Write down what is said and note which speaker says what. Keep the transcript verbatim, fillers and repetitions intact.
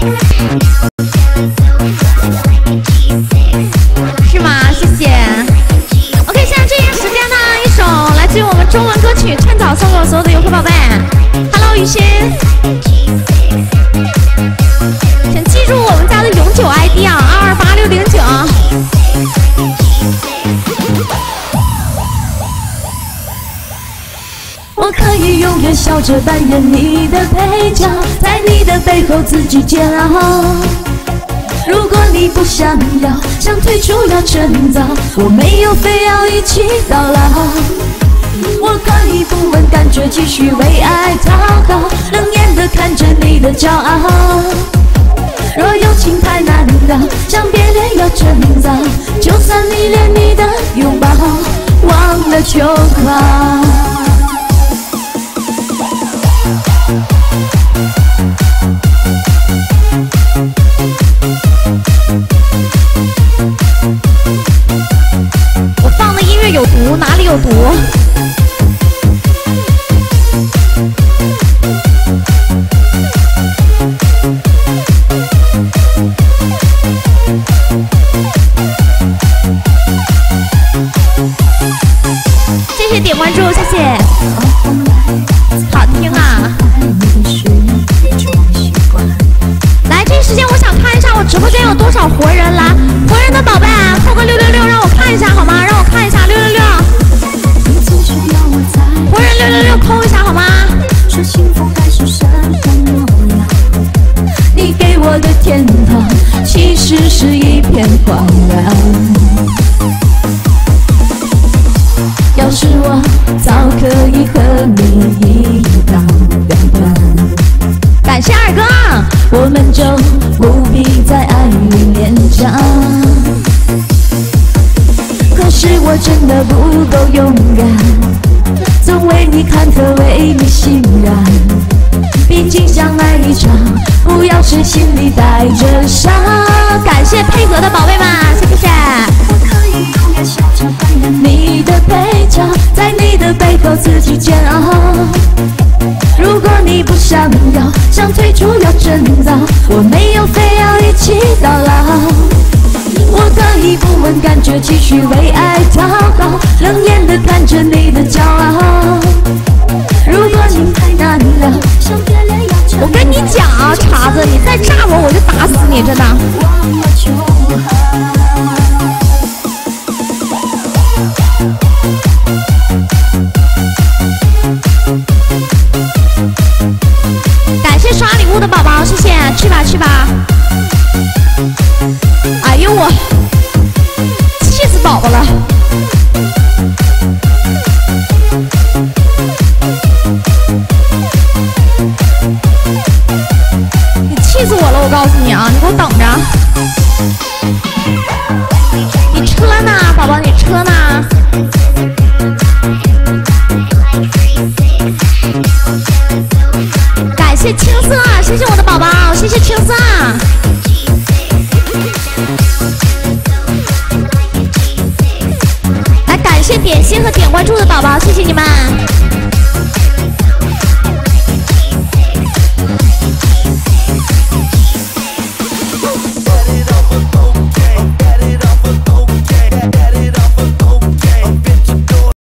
Speaker 1: 是吗？谢谢。OK， 现在这个时间呢，一首来自于我们中文歌曲《趁早》送给我所有的游客宝贝。Hello， 雨欣，请记住我们家的永久 I D 啊，二二八六零九。
Speaker 2: 我可以永远笑着扮演你的配角，在你的背后自己煎熬。如果你不想要，想退出要趁早，我没有非要一起到老。我可以不问感觉，继续为爱祷告，冷眼的看着你的骄傲。若有情太难了，想别恋要趁早，就算你连你的拥抱忘了就好。
Speaker 1: 我放的音乐有毒，哪里有毒？谢谢点关注，谢谢。好听啊！来，这时间我想看一下我直播间有多少活人，来，活人的宝贝啊，扣个六六六，让我看一下好吗？让我看一下六六六，活人六六六扣一下好吗？
Speaker 2: 你给我的天堂其实是一片荒凉。要是我早可以和你一刀两断，
Speaker 1: 感谢二哥，
Speaker 2: 我们就不必在爱里勉强。可是我真的不够勇敢，总为你忐忑，为你欣然。毕竟相爱一场，不要是心里带着伤。
Speaker 1: 感谢配合的宝贝们，谢谢。
Speaker 2: 我可以永远笑着扮演你的配角，在你的背后自己煎熬。如果你不想要，想退出要趁早，我没有非要一起到老。我可以不问感觉，继续为爱祷告，冷眼的看着你的骄傲。如果你太难了，想别恋要趁早，
Speaker 1: 我跟你讲啊，碴子，你再炸我，我就打死你，真的。
Speaker 2: 忘了就好。
Speaker 1: 感谢刷礼物的宝宝，谢谢，去吧去吧。哎呦我，气死宝宝了。你气死我了，我告诉你啊，你给我等着。你车呢，宝宝，你车呢？感谢青色，谢谢我的宝宝，谢谢青色。来，感谢点心和点关注的宝宝，谢谢你们。